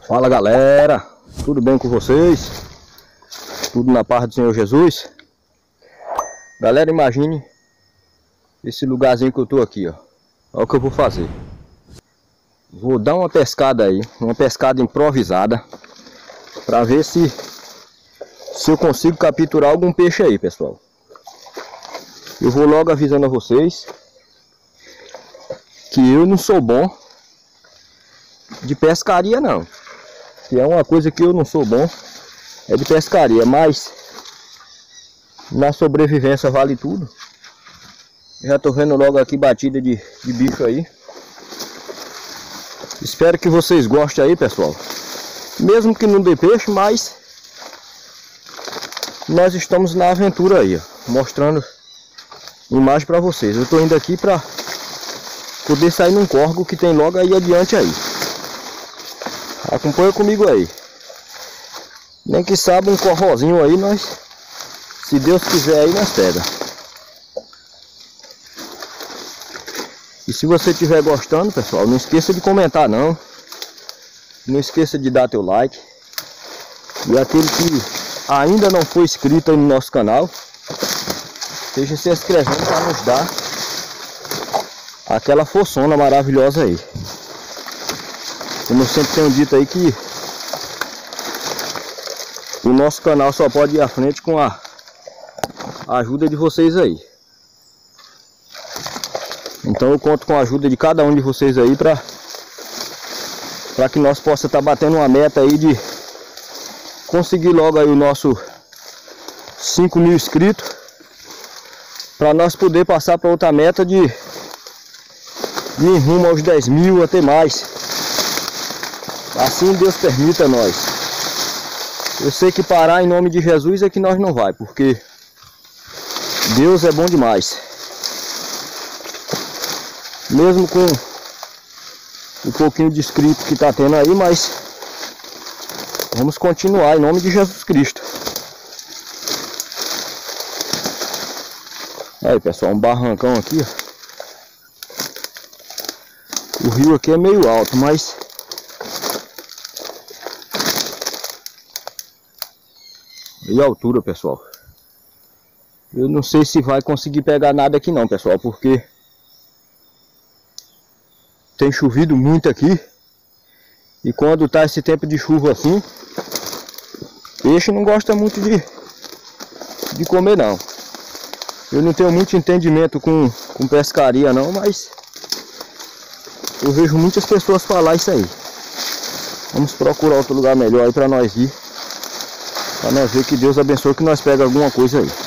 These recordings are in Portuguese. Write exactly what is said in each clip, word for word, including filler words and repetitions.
Fala galera, tudo bem com vocês? Tudo na paz do Senhor Jesus? Galera, imagine esse lugarzinho que eu tô aqui, ó. Olha o que eu vou fazer. Vou dar uma pescada aí, uma pescada improvisada, pra ver se se eu consigo capturar algum peixe aí, pessoal. Eu vou logo avisando a vocês que eu não sou bom de pescaria não. Que é uma coisa que eu não sou bom, é de pescaria, mas na sobrevivência vale tudo. Já tô vendo logo aqui batida de, de bicho aí. Espero que vocês gostem aí, pessoal. Mesmo que não dê peixe, mas nós estamos na aventura aí, ó, mostrando imagem para vocês. Eu tô indo aqui para poder sair num córrego que tem logo aí adiante aí. Acompanha comigo aí. Nem que sabe um corrozinho aí, nós, se Deus quiser aí, nós pega. E se você estiver gostando, pessoal, não esqueça de comentar não. Não esqueça de dar teu like. E aquele que ainda não foi inscrito aí no nosso canal, esteja se inscrevendo para nos dar aquela forçona maravilhosa aí. Como eu sempre tenho dito aí, que o nosso canal só pode ir à frente com a ajuda de vocês aí. Então eu conto com a ajuda de cada um de vocês aí para para que nós possa estar batendo uma meta aí de conseguir logo aí o nosso cinco mil inscritos, para nós poder passar para outra meta de, de ir rumo aos dez mil, até mais. Assim Deus permita nós. Eu sei que parar em nome de Jesus é que nós não vai, porque Deus é bom demais. Mesmo com um pouquinho de inscrito que tá tendo aí, mas vamos continuar em nome de Jesus Cristo. Aí, pessoal, um barrancão aqui, ó. O rio aqui é meio alto, mas e a altura, pessoal, eu não sei se vai conseguir pegar nada aqui não, pessoal, porque tem chovido muito aqui. E quando tá esse tempo de chuva assim, peixe não gosta muito de, de comer não. Eu não tenho muito entendimento com, com pescaria não, mas eu vejo muitas pessoas falar isso aí. Vamos procurar outro lugar melhor aí pra nós ir, pra nós ver, que Deus abençoe, que nós pega alguma coisa aí.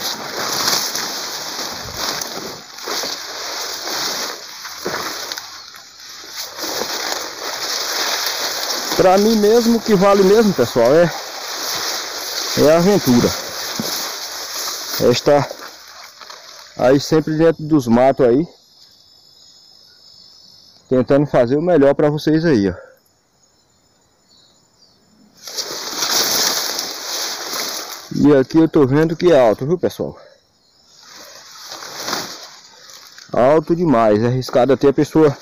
Pra mim mesmo, o que vale mesmo, pessoal, é, é a aventura. É estar aí sempre dentro dos matos aí, tentando fazer o melhor pra vocês aí, ó. E aqui eu tô vendo que é alto, viu, pessoal? Alto demais, é arriscado até a pessoa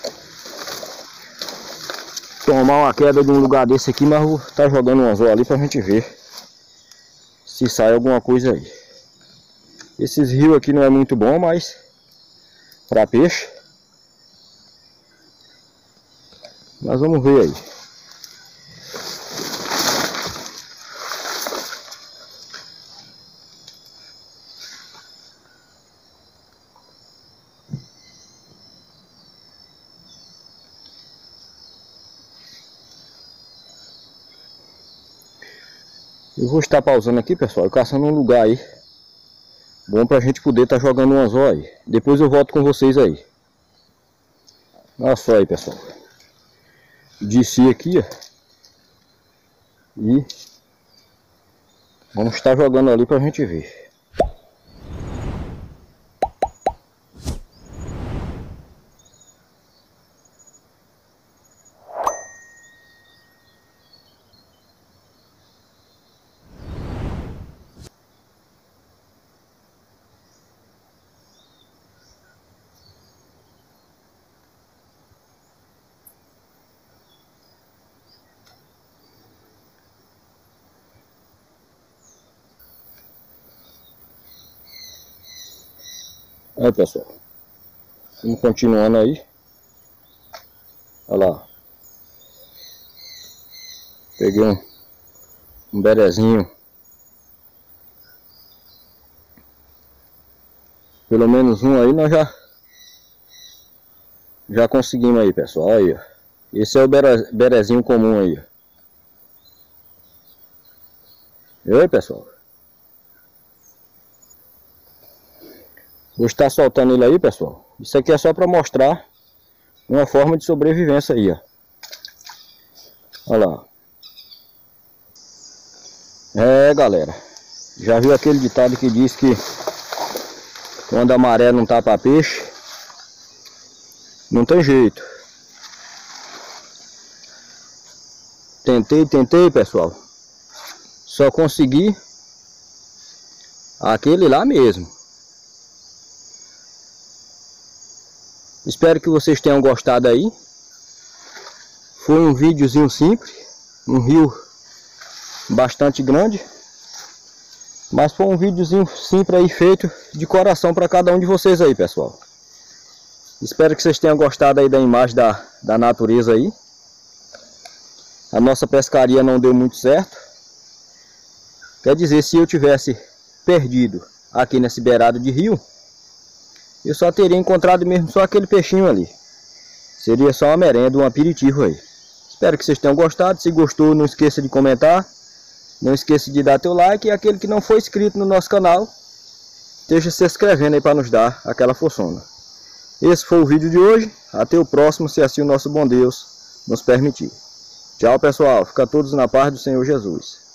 tomar uma queda de um lugar desse aqui, mas vou estar jogando um anzol ali pra gente ver se sai alguma coisa aí. Esses rios aqui não é muito bom, mas para peixe nós vamos ver aí. Eu vou estar pausando aqui, pessoal, e caçando um lugar aí bom pra gente poder estar jogando um anzol aí. Depois eu volto com vocês aí. Olha só aí, pessoal. Desci aqui, ó. E vamos estar jogando ali pra gente ver. Aí, pessoal, vamos continuando aí. Olha lá. Peguei um, um berezinho. Pelo menos um aí nós já Já conseguimos aí, pessoal. Aí, ó. Esse é o bere, berezinho comum aí. E aí, pessoal. Vou estar soltando ele aí, pessoal. Isso aqui é só para mostrar uma forma de sobrevivência aí, ó. Olha lá. É, galera. Já viu aquele ditado que diz que quando a maré não tá para peixe, não tem jeito. Tentei, tentei, pessoal. Só consegui aquele lá mesmo. Espero que vocês tenham gostado aí. Foi um videozinho simples. Um rio bastante grande. Mas foi um videozinho simples aí, feito de coração para cada um de vocês aí, pessoal. Espero que vocês tenham gostado aí da imagem da, da natureza aí. A nossa pescaria não deu muito certo. Quer dizer, se eu tivesse perdido aqui nesse beirado de rio, eu só teria encontrado mesmo só aquele peixinho ali. Seria só uma merenda, um aperitivo aí. Espero que vocês tenham gostado. Se gostou, não esqueça de comentar. Não esqueça de dar teu like. E aquele que não for inscrito no nosso canal, esteja se inscrevendo aí para nos dar aquela forçona. Esse foi o vídeo de hoje. Até o próximo, se assim o nosso bom Deus nos permitir. Tchau, pessoal. Fica todos na paz do Senhor Jesus.